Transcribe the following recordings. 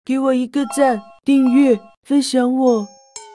给我一个赞、订阅、分享我。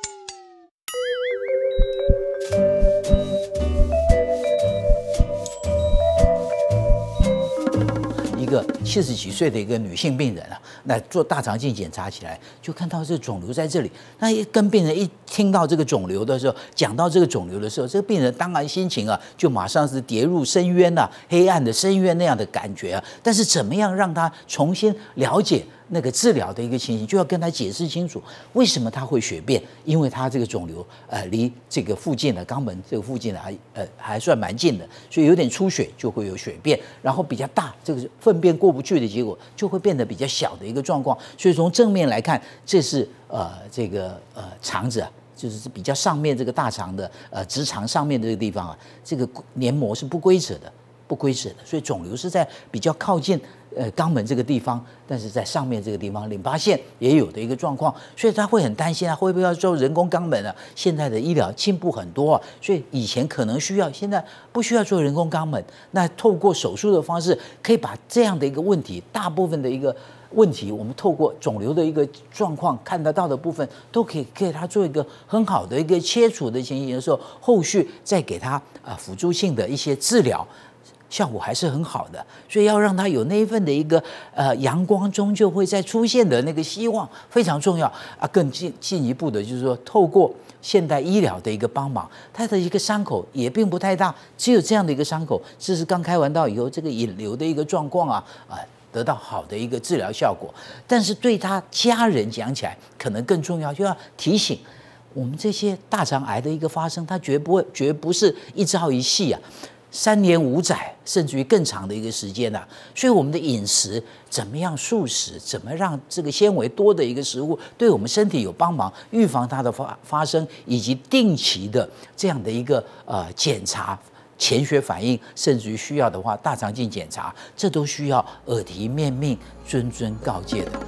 一个70几岁的一个女性病人啊，那做大肠镜检查起来，就看到这肿瘤在这里。那一跟病人一听到这个肿瘤的时候，讲到这个肿瘤的时候，这个病人当然心情啊，就马上是跌入深渊呐、黑暗的深渊那样的感觉啊。但是怎么样让他重新了解那个治疗的一个情形，就要跟他解释清楚为什么他会血便，因为他这个肿瘤离这个附近的肛门这个附近还算蛮近的，所以有点出血就会有血便，然后比较大，这个粪便过不去的结果就会变得比较小的一个状况。所以从正面来看，这是肠子啊。就是比较上面这个大肠的直肠上面这个地方啊，这个黏膜是不规则的，所以肿瘤是在比较靠近肛门这个地方，但是在上面这个地方淋巴腺也有的一个状况，所以他会很担心啊，会不会要做人工肛门啊？现在的医疗进步很多啊，所以以前可能需要，现在不需要做人工肛门。那透过手术的方式，可以把这样的一个问题，大部分的一个问题，我们透过肿瘤的一个状况看得到的部分，都可以给他做一个很好的一个切除的情形的时候，后续再给他辅助性的一些治疗。效果还是很好的，所以要让他有那一份的一个阳光终究会再出现的那个希望非常重要啊。更进一步的就是说，透过现代医疗的一个帮忙，他的一个伤口也并不太大，只有这样的一个伤口，这是刚开完刀以后这个引流的一个状况啊得到好的一个治疗效果。但是对他家人讲起来，可能更重要，就要提醒我们这些大肠癌的一个发生，它绝不是一朝一夕啊。3年5载，甚至于更长的一个时间啊，所以我们的饮食怎么样素食，怎么让这个纤维多的一个食物对我们身体有帮忙，预防它的发生，以及定期的这样的一个检查，潜血反应，甚至于需要的话大肠镜检查，这都需要耳提面命、谆谆告诫的。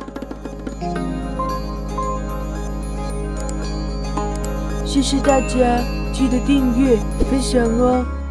谢谢大家，记得订阅、分享哦。